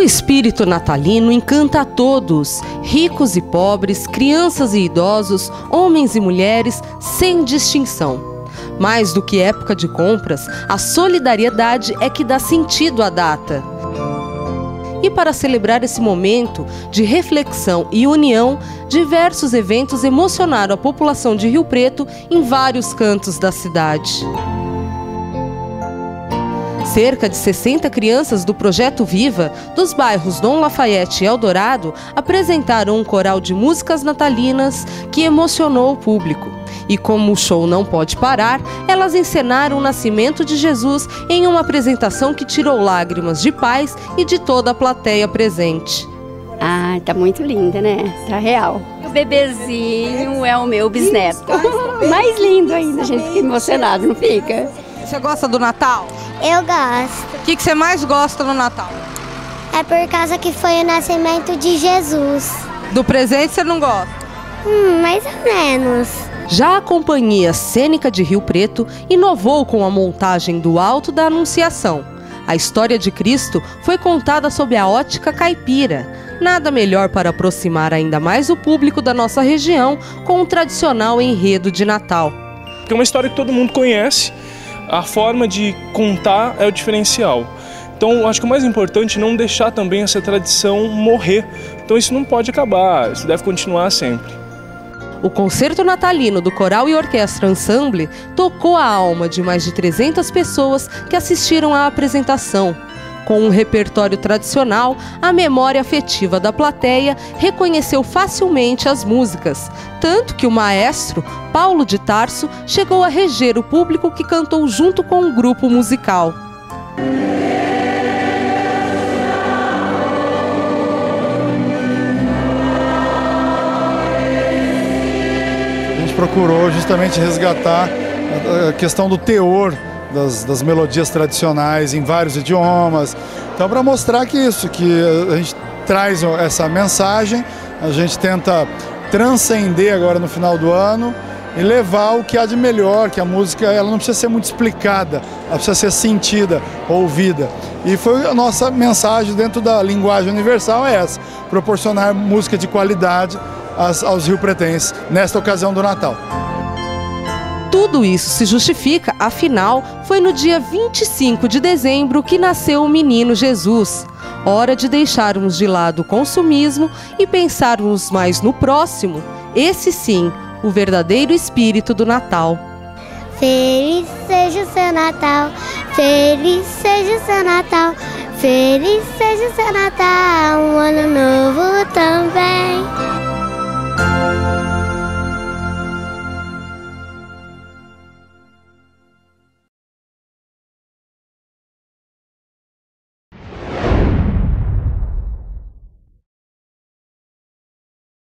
espírito natalino encanta a todos, ricos e pobres, crianças e idosos, homens e mulheres, sem distinção. Mais do que época de compras, a solidariedade é que dá sentido à data. E para celebrar esse momento de reflexão e união, diversos eventos emocionaram a população de Rio Preto em vários cantos da cidade. Cerca de 60 crianças do Projeto Viva, dos bairros Dom Lafayette e Eldorado, apresentaram um coral de músicas natalinas que emocionou o público. E como o show não pode parar, elas encenaram o nascimento de Jesus em uma apresentação que tirou lágrimas de pais e de toda a plateia presente. Ah, tá muito linda, né? Tá real. O bebezinho é o meu bisneto. Mais lindo ainda, a gente fica emocionado, não fica? Você gosta do Natal? Eu gosto. O que você mais gosta no Natal? É por causa que foi o nascimento de Jesus. Do presente você não gosta? Mais ou menos. Já a Companhia Cênica de Rio Preto inovou com a montagem do Alto da Anunciação. A história de Cristo foi contada sob a ótica caipira. Nada melhor para aproximar ainda mais o público da nossa região com o tradicional enredo de Natal. É uma história que todo mundo conhece, a forma de contar é o diferencial. Então, acho que o mais importante é não deixar também essa tradição morrer. Então, isso não pode acabar, isso deve continuar sempre. O concerto natalino do Coral e Orquestra Ensemble tocou a alma de mais de 300 pessoas que assistiram à apresentação. Com um repertório tradicional, a memória afetiva da plateia reconheceu facilmente as músicas, tanto que o maestro, Paulo de Tarso, chegou a reger o público que cantou junto com o grupo musical. A gente procurou justamente resgatar a questão do teor das melodias tradicionais em vários idiomas. Então, para mostrar que a gente traz essa mensagem, a gente tenta transcender agora no final do ano e levar o que há de melhor, que a música ela não precisa ser muito explicada, ela precisa ser sentida, ouvida. E foi a nossa mensagem dentro da linguagem universal é essa, proporcionar música de qualidade aos riopretenses nesta ocasião do Natal. Tudo isso se justifica, afinal, foi no dia 25 de dezembro que nasceu o menino Jesus. Hora de deixarmos de lado o consumismo e pensarmos mais no próximo, esse sim, o verdadeiro espírito do Natal. Feliz seja o seu Natal, feliz seja o seu Natal, feliz seja o seu Natal, um ano novo.